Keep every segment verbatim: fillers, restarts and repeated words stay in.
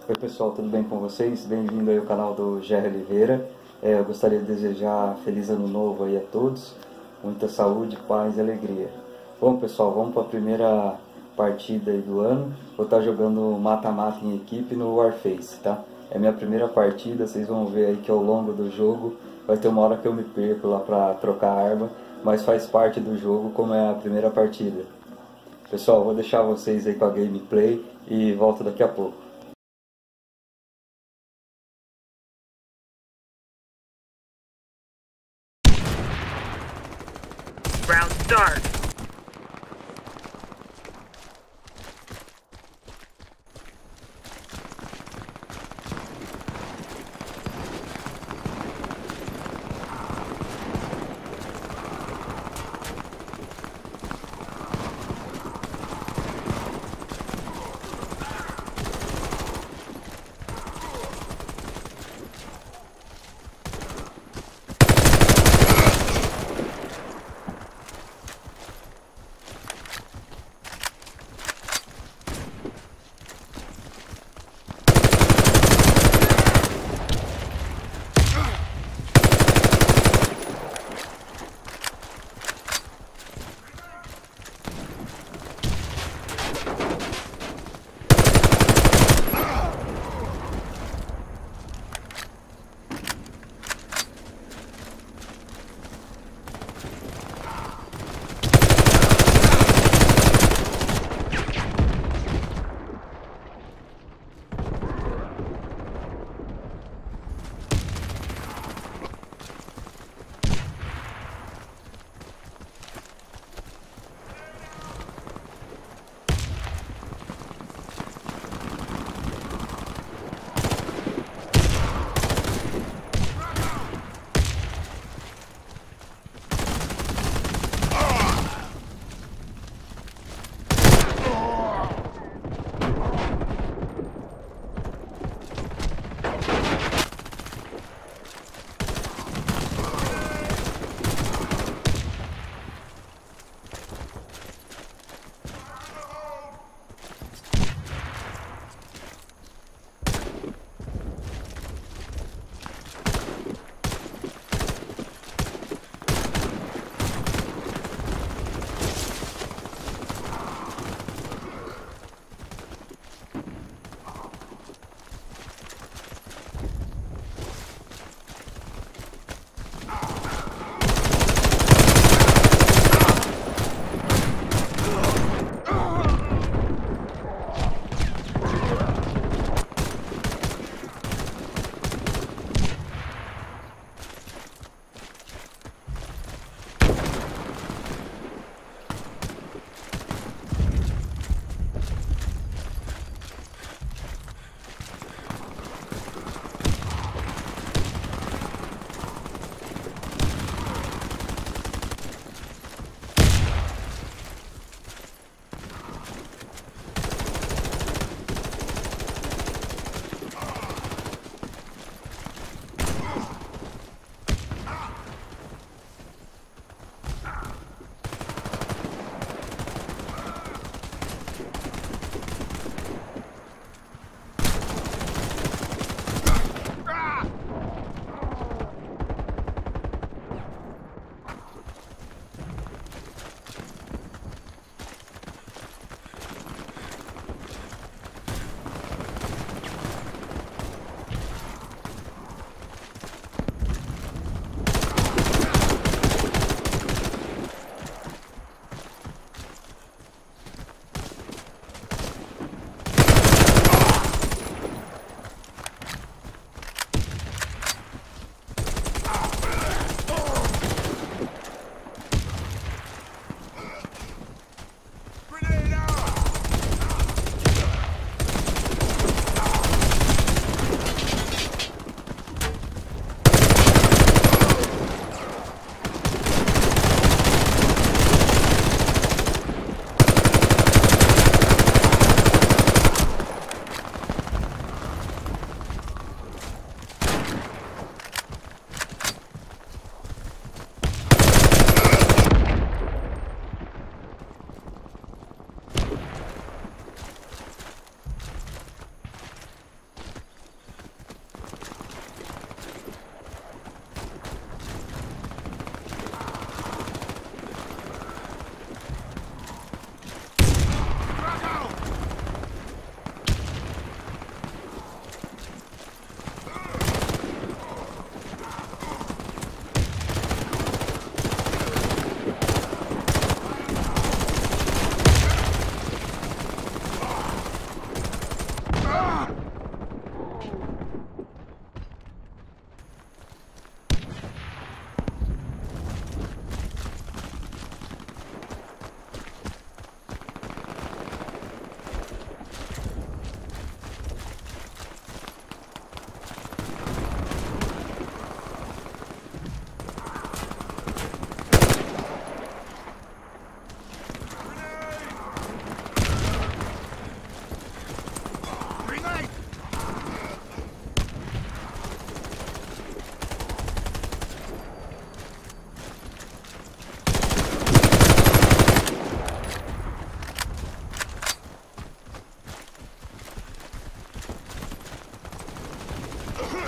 Oi pessoal, tudo bem com vocês? Bem-vindo aí ao canal do Gerry Oliveira. É, eu gostaria de desejar feliz ano novo aí a todos, muita saúde, paz e alegria. Bom pessoal, vamos para a primeira partida aí do ano. Vou estar jogando mata-mata em equipe no Warface, tá? É minha primeira partida, vocês vão ver aí que ao longo do jogo vai ter uma hora que eu me perco lá para trocar arma, mas faz parte do jogo como é a primeira partida. Pessoal, vou deixar vocês aí com a gameplay e volto daqui a pouco. Round start.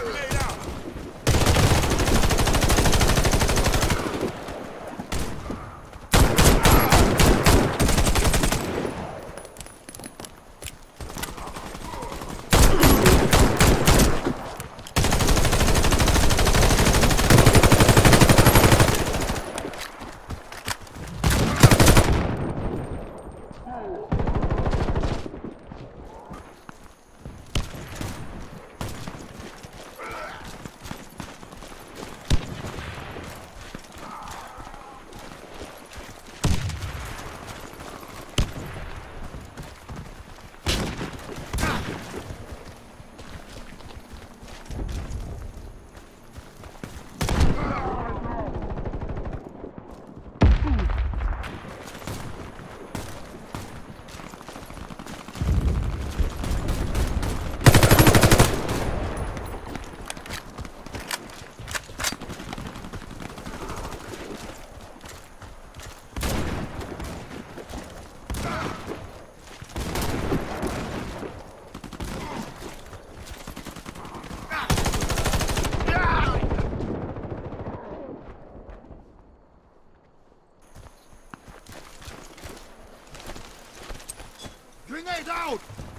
Grenade out!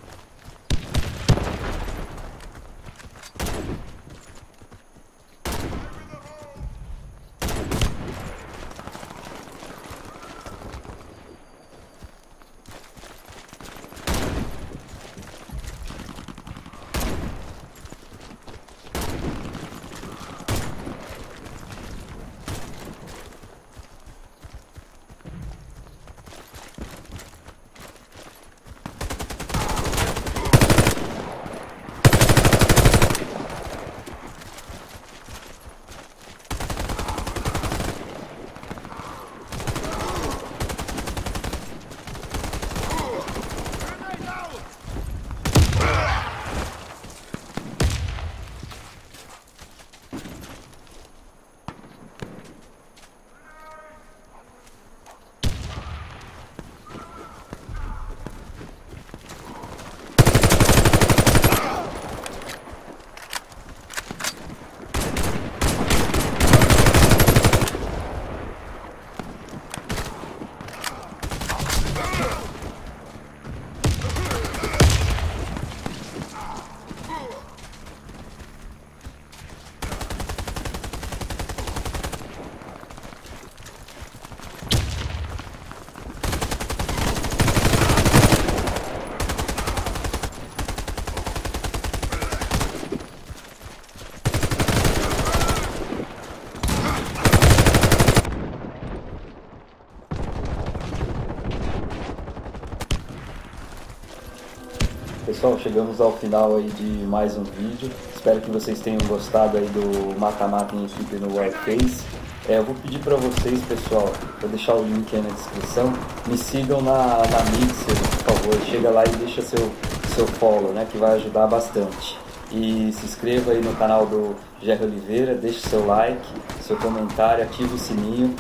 Pessoal, chegamos ao final aí de mais um vídeo. Espero que vocês tenham gostado aí do mata-mata em equipe no Warface. É, eu vou pedir para vocês, pessoal, vou deixar o link aí na descrição. Me sigam na, na Mixer, por favor. Chega lá e deixa seu, seu follow, né, que vai ajudar bastante. E se inscreva aí no canal do Jerry Oliveira, deixe seu like, seu comentário, ative o sininho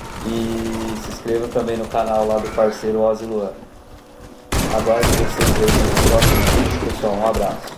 e se inscreva também no canal lá do parceiro Ozzy Luan. Aguardo vocês aí no próximo vídeo, pessoal. Um abraço.